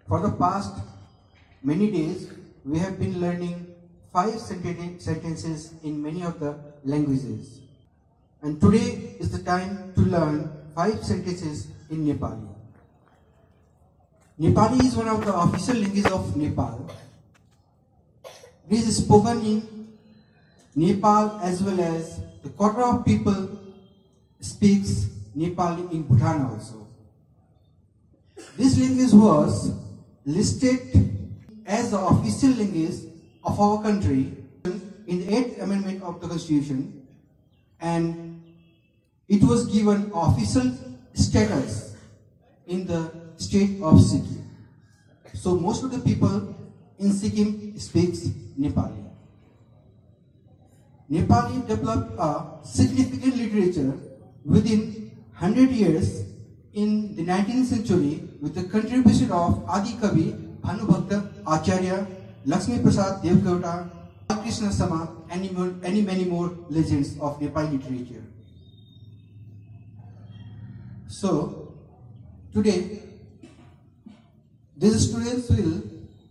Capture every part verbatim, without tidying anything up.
For the past many days, we have been learning five senten- sentences in many of the languages. And today is the time to learn five sentences in Nepali. Nepali is one of the official languages of Nepal. It is spoken in Nepal as well as the quarter of people speaks Nepali in Bhutan also. This language was listed as the official language of our country in the eighth Amendment of the Constitution, and it was given official status in the state of Sikkim. So most of the people in Sikkim speaks Nepali. Nepali developed a significant literature within one hundred years in the nineteenth century with the contribution of Adi Kavi, Bhanubhakta Acharya, Lakshmi Prasad Devkauta, Krishna Sama, and many, many more legends of Nepali literature. So, today, these students will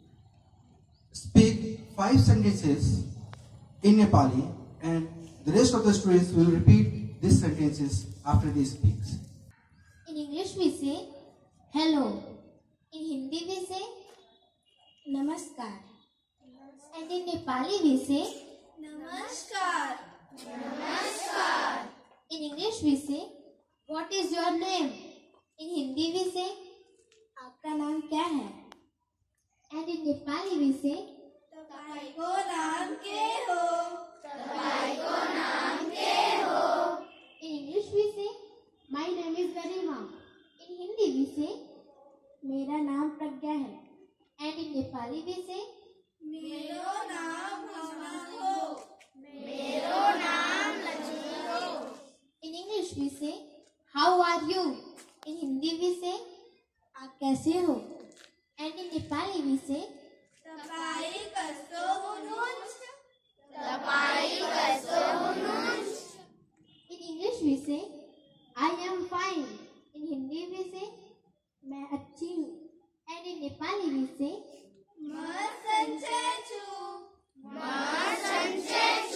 speak five sentences in Nepali, and the rest of the students will repeat these sentences after they speak. In English we say hello. In Hindi we say namaskar. And in Nepali we say namaskar. Namaskar. In English we say what is your name? In Hindi we say आपका नाम क्या है? And in Nepali we say तपाईँको नाम के हो? तपाईँको नाम के हो? In English we say my name is Garima. In Hindi we say मेरा नाम प्रज्ञा है. And in Nepali we say मेरो नाम भावना हो. मेरो नाम लक्ष्मी हो. In English we say how are you? In Hindi we say आप कैसे हो? And in Nepali we say तपाईँ कस्तो हुनुहुन्छ? तपाईँ कस्तो हुनुहुन्छ? In English we say I am fine. In Hindi we say मैं अच्छी हूँ. And in Nepali we say म सन्चै छु. म सन्चै